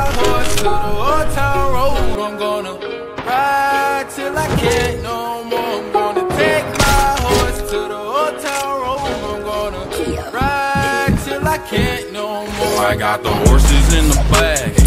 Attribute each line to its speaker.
Speaker 1: horse to the old town road. I'm gonna ride till I can't no more. I'm gonna take my horse to the old town road. I'm gonna ride till I can't no more. I got the horses in the back,